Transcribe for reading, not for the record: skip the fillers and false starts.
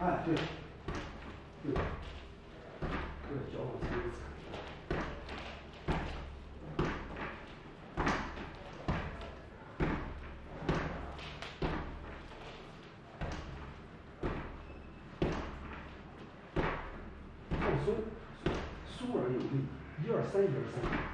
哎，对，对，对，脚往前面踩。放松，松而有力，1、2、3，1、2、3。